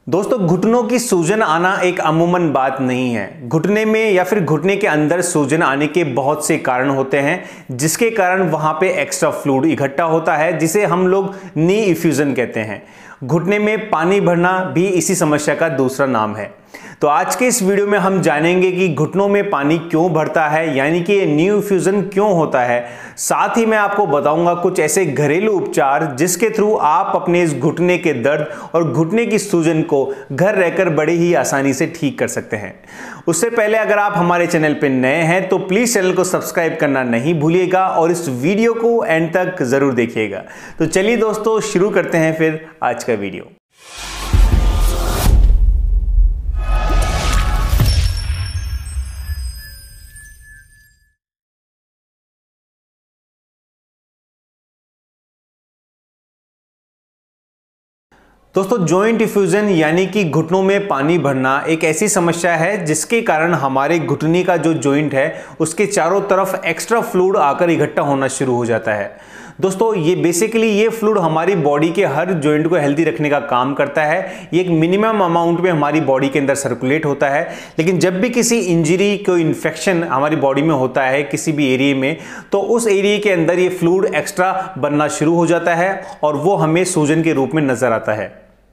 दोस्तों, घुटनों की सूजन आना एक अमूमन बात नहीं है। घुटने में या फिर घुटने के अंदर सूजन आने के बहुत से कारण होते हैं, जिसके कारण वहां पे एक्स्ट्रा फ्लूइड इकट्ठा होता है, जिसे हम लोग नी इफ्यूजन कहते हैं। घुटने में पानी भरना भी इसी समस्या का दूसरा नाम है। तो आज के इस वीडियो में हम जानेंगे कि घुटनों में पानी क्यों भरता है, यानी कि नी इफ्यूजन क्यों होता है। साथ ही मैं आपको बताऊंगा कुछ ऐसे घरेलू उपचार जिसके थ्रू आप अपने इस घुटने के दर्द और घुटने की सूजन को घर रहकर बड़े ही आसानी से ठीक कर सकते हैं। उससे पहले अगर आप हमारे चैनल पर नए हैं तो प्लीज चैनल को सब्सक्राइब करना नहीं भूलिएगा और इस वीडियो को एंड तक जरूर देखिएगा। तो चलिए दोस्तों, शुरू करते हैं फिर आज का वीडियो। दोस्तों, जॉइंट इफ्यूजन यानी कि घुटनों में पानी भरना एक ऐसी समस्या है जिसके कारण हमारे घुटने का जो जॉइंट है उसके चारों तरफ एक्स्ट्रा फ्लूइड आकर इकट्ठा होना शुरू हो जाता है। दोस्तों, ये बेसिकली ये फ्लूइड हमारी बॉडी के हर जॉइंट को हेल्दी रखने का काम करता है। ये एक मिनिमम अमाउंट में हमारी बॉडी के अंदर सर्कुलेट होता है, लेकिन जब भी किसी इंजरी कोई इन्फेक्शन हमारी बॉडी में होता है किसी भी एरिया में, तो उस एरिया के अंदर ये फ्लूइड एक्स्ट्रा बनना शुरू हो जाता है और वो हमें सूजन के रूप में नजर आता है।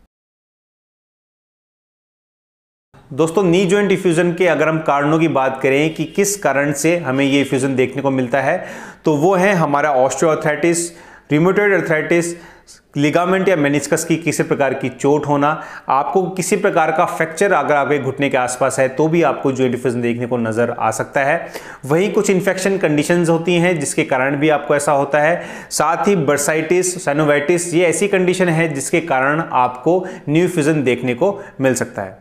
दोस्तों, नी जॉइंट इफ्यूजन के अगर हम कारणों की बात करें कि किस कारण से हमें ये इफ्यूजन देखने को मिलता है, तो वो है हमारा ऑस्टियोआर्थराइटिस, रूमेटॉइड अर्थराइटिस, लिगामेंट या मेनिस्कस की किसी प्रकार की चोट होना, आपको किसी प्रकार का फ्रैक्चर अगर आपके घुटने के आसपास है तो भी आपको जॉइंट इफ्यूजन देखने को नजर आ सकता है। वहीं कुछ इन्फेक्शन कंडीशंस होती हैं जिसके कारण भी आपको ऐसा होता है। साथ ही बर्साइटिस, साइनोवाइटिस, ये ऐसी कंडीशन है जिसके कारण आपको नी इफ्यूजन देखने को मिल सकता है।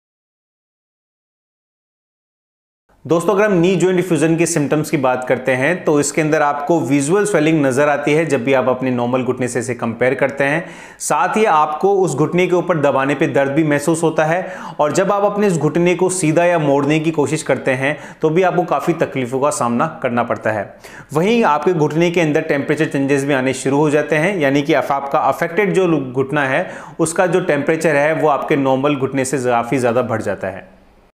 दोस्तों, अगर हम नी जॉइंट इफ्यूजन के सिम्टम्स की बात करते हैं तो इसके अंदर आपको विजुअल स्वेलिंग नजर आती है जब भी आप अपने नॉर्मल घुटने से इसे कंपेयर करते हैं। साथ ही आपको उस घुटने के ऊपर दबाने पे दर्द भी महसूस होता है और जब आप अपने इस घुटने को सीधा या मोड़ने की कोशिश करते हैं तो भी आपको काफ़ी तकलीफों का सामना करना पड़ता है। वहीं आपके घुटने के अंदर टेम्परेचर चेंजेस भी आने शुरू हो जाते हैं, यानी कि आपका अफेक्टेड जो घुटना है उसका जो टेम्परेचर है वो आपके नॉर्मल घुटने से काफ़ी ज़्यादा बढ़ जाता है।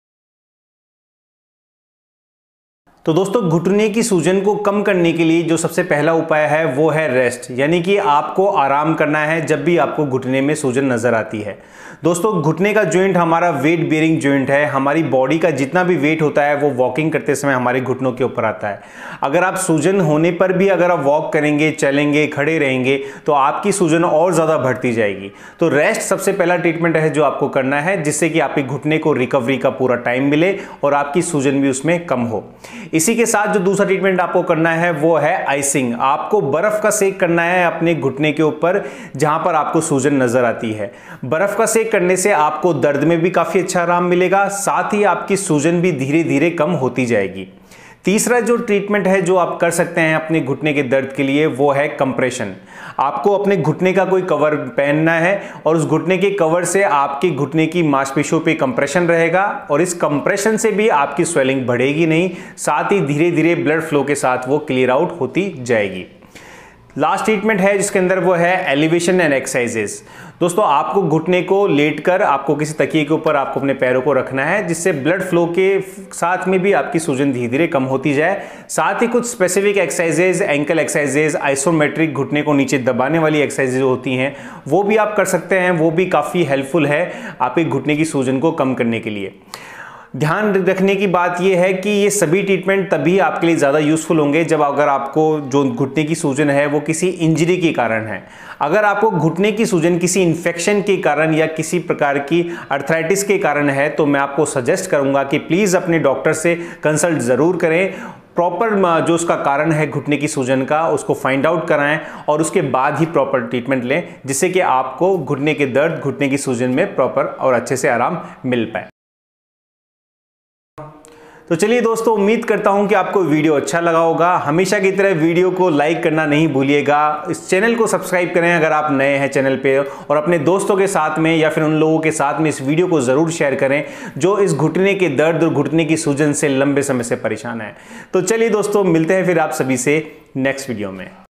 तो दोस्तों, घुटने की सूजन को कम करने के लिए जो सबसे पहला उपाय है वो है रेस्ट, यानी कि आपको आराम करना है जब भी आपको घुटने में सूजन नजर आती है। दोस्तों, घुटने का जॉइंट हमारा वेट बेयरिंग जॉइंट है। हमारी बॉडी का जितना भी वेट होता है वो वॉकिंग करते समय हमारे घुटनों के ऊपर आता है। अगर आप सूजन होने पर भी अगर आप वॉक करेंगे, चलेंगे, खड़े रहेंगे तो आपकी सूजन और ज़्यादा बढ़ती जाएगी। तो रेस्ट सबसे पहला ट्रीटमेंट है जो आपको करना है, जिससे कि आपके घुटने को रिकवरी का पूरा टाइम मिले और आपकी सूजन भी उसमें कम हो। इसी के साथ जो दूसरा ट्रीटमेंट आपको करना है वो है आइसिंग। आपको बर्फ का सेक करना है अपने घुटने के ऊपर जहां पर आपको सूजन नजर आती है। बर्फ का सेक करने से आपको दर्द में भी काफी अच्छा आराम मिलेगा, साथ ही आपकी सूजन भी धीरे धीरे कम होती जाएगी। तीसरा जो ट्रीटमेंट है जो आप कर सकते हैं अपने घुटने के दर्द के लिए वो है कंप्रेशन। आपको अपने घुटने का कोई कवर पहनना है और उस घुटने के कवर से आपके घुटने की मांसपेशियों पे कंप्रेशन रहेगा और इस कंप्रेशन से भी आपकी स्वेलिंग बढ़ेगी नहीं, साथ ही धीरे धीरे ब्लड फ्लो के साथ वो क्लियर आउट होती जाएगी। लास्ट ट्रीटमेंट है जिसके अंदर वो है एलिवेशन एंड एक्सरसाइजेस। दोस्तों, आपको घुटने को लेटकर आपको किसी तकिए के ऊपर आपको अपने पैरों को रखना है, जिससे ब्लड फ्लो के साथ में भी आपकी सूजन धीरे धीरे कम होती जाए। साथ ही कुछ specific exercises, ankle exercises, isometric घुटने को नीचे दबाने वाली एक्सरसाइजेज होती हैं, वो भी आप कर सकते हैं। वो भी काफ़ी हेल्पफुल है आपके घुटने की सूजन को कम करने के लिए। ध्यान रखने की बात यह है कि ये सभी ट्रीटमेंट तभी आपके लिए ज़्यादा यूज़फुल होंगे जब अगर आपको जो घुटने की सूजन है वो किसी इंजरी के कारण है। अगर आपको घुटने की सूजन किसी इन्फेक्शन के कारण या किसी प्रकार की अर्थराइटिस के कारण है तो मैं आपको सजेस्ट करूंगा कि प्लीज़ अपने डॉक्टर से कंसल्ट ज़रूर करें। प्रॉपर जो उसका कारण है घुटने की सूजन का उसको फाइंड आउट कराएं और उसके बाद ही प्रॉपर ट्रीटमेंट लें, जिससे कि आपको घुटने के दर्द, घुटने की सूजन में प्रॉपर और अच्छे से आराम मिल पाए। तो चलिए दोस्तों, उम्मीद करता हूं कि आपको वीडियो अच्छा लगा होगा। हमेशा की तरह वीडियो को लाइक करना नहीं भूलिएगा। इस चैनल को सब्सक्राइब करें अगर आप नए हैं चैनल पे, और अपने दोस्तों के साथ में या फिर उन लोगों के साथ में इस वीडियो को ज़रूर शेयर करें जो इस घुटने के दर्द और घुटने की सूजन से लंबे समय से परेशान है। तो चलिए दोस्तों, मिलते हैं फिर आप सभी से नेक्स्ट वीडियो में।